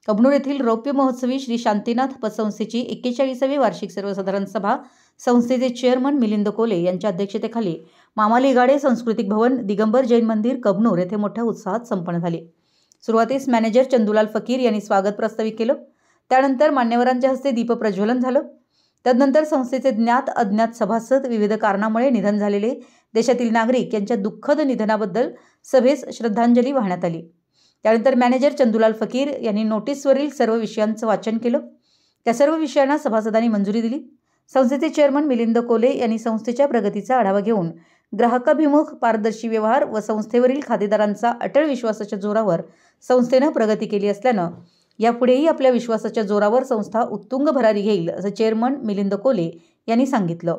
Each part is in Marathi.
कबनूर येथील रौप्य महोत्सवी श्री शांतीनाथ पतसंस्थेची 41वी वार्षिक सर्वसाधारण सभा संस्थेचे चेअरमन मिलिंद कोले यांच्या अध्यक्षतेखाली मामा लिगाडे सांस्कृतिक भवन, दिगंबर जैन मंदिर, कबनूर येथे मोठ्या उत्साहात संपन्न झाली। सुरुवातीस मॅनेजर चंदूलाल फकीर यांनी स्वागत प्रस्तावित केलं। त्यानंतर मान्यवरांच्या हस्ते दीप प्रज्वलन झालं। तदनंतर संस्थेचे ज्ञात अज्ञात सभासद, विविध कारणामुळे निधन झालेले देशातील नागरिक यांच्या दुःखद निधनाबद्दल सभेस श्रद्धांजली वाहण्यात आली। त्यानंतर मॅनेजर चंदूलाल फकीर यांनी नोटीसवरील सर्व विषयांचं वाचन केलं। त्या सर्व विषयांना सभासदांनी मंजुरी दिली। संस्थेचे चेअरमन मिलिंद कोले यांनी संस्थेच्या प्रगतीचा आढावा घेऊन ग्राहकाभिमुख, पारदर्शी व्यवहार व संस्थेवरील खातेदारांचा अटळ विश्वासाच्या जोरावर संस्थेनं प्रगती केली असल्यानं यापुढेही आपल्या विश्वासाच्या जोरावर संस्था उत्तुंग भरारी घेईल असं चेअरमन मिलिंद कोले यांनी सांगितलं।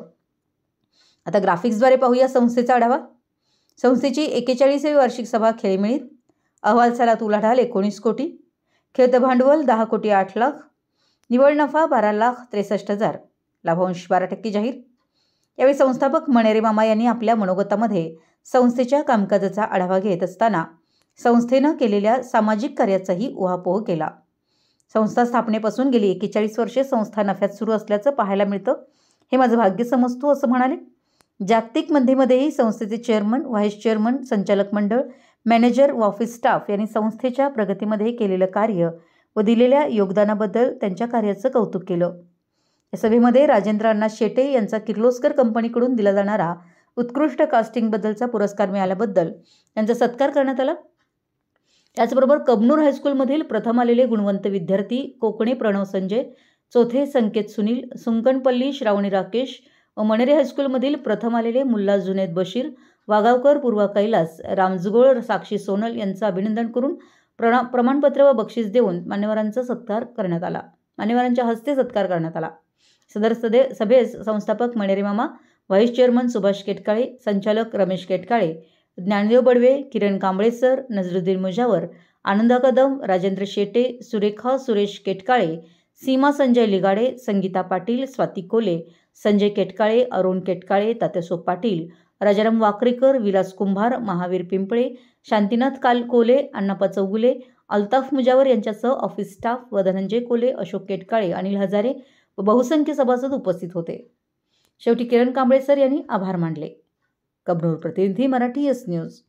आता ग्राफिक्सद्वारे पाहूया संस्थेचा आढावा। संस्थेची 41वी वार्षिक सभा खेळीमेळीत। अहवाल सालात उलाढाल 19 कोटी, खेळतं भांडवल 10 कोटी 8 लाख, निव्वळ नफा 12,63,000, लाभांश 12% जाहीर। यावेळी संस्थापक मणेरे मामा यांनी आपल्या मनोगतामध्ये संस्थेच्या कामकाजाचा आढावा घेत असताना संस्थेनं केलेल्या सामाजिक कार्याचाही उहापोह केला। संस्था स्थापनेपासून गेली 41 वर्षे संस्था नफ्यात सुरू असल्याचं पाहायला मिळतं, हे माझं भाग्य समजतो असं म्हणाले। जागतिक मंदीमध्येही संस्थेचे चेअरमन, व्हाईस चेअरमन, संचालक मंडळ, मॅनेजर व ऑफिस स्टाफ यांनी संस्थेच्या प्रगतीमध्ये केलेलं कार्य व दिलेल्या योगदानाबद्दल त्यांच्या कार्याचं कौतुक केलं। या सभेमध्ये राजेंद्र अण्णा शेटे यांचा किर्लोस्कर कंपनीकडून दिला जाणारा उत्कृष्ट कास्टिंगबद्दलचा पुरस्कार मिळाल्याबद्दल त्यांचा सत्कार करण्यात आला। त्याचबरोबर कबनूर हायस्कूलमधील प्रथम आलेले गुणवंत विद्यार्थी कोकणे प्रणव संजय, चौथे संकेत सुनील, सुंकणपल्ली श्रावणी राकेश व मणेरे हायस्कूलमधील प्रथम आलेले मुल्ला जुनेद बशीर, वागावकर पूर्वा कैलास, रामजुगोळ साक्षी सोनल यांचं अभिनंदन करून प्रमाणपत्र व बक्षीस देऊन मान्यवरांचा सत्कार करण्यात आला। मान्यवरांच्या हस्ते सत्कार करण्यात आला। सदर सभेस संस्थापक मणेरे मामा, व्हाईस चेअरमन सुभाष केटकाळे, संचालक रमेश केटकाळे, ज्ञानदेव बडवे, किरण कांबळे सर, नजरुद्दीन मुजावर, आनंदा कदम, राजेंद्र शेटे, सुरेखा सुरेश केटकाळे, सीमा संजय लिगाडे, संगीता पाटील, स्वाती कोले, संजय केटकाळे, अरुण केटकाळे, तात्यासो पाटील, राजाराम वाकरेकर, विलास कुंभार, महावीर पिंपळे, शांतीनाथ कालकोले, अण्णाप्पा चौगुले, अल्ताफ मुजावर यांच्यासह ऑफिस स्टाफ व धनंजय कोले, अशोक केटकाळे, अनिल हजारे व बहुसंख्य सभासद उपस्थित होते। शेवटी किरण कांबळे सर यांनी आभार मानले। कबनूर प्रतिनिधी, मराठी एस न्यूज।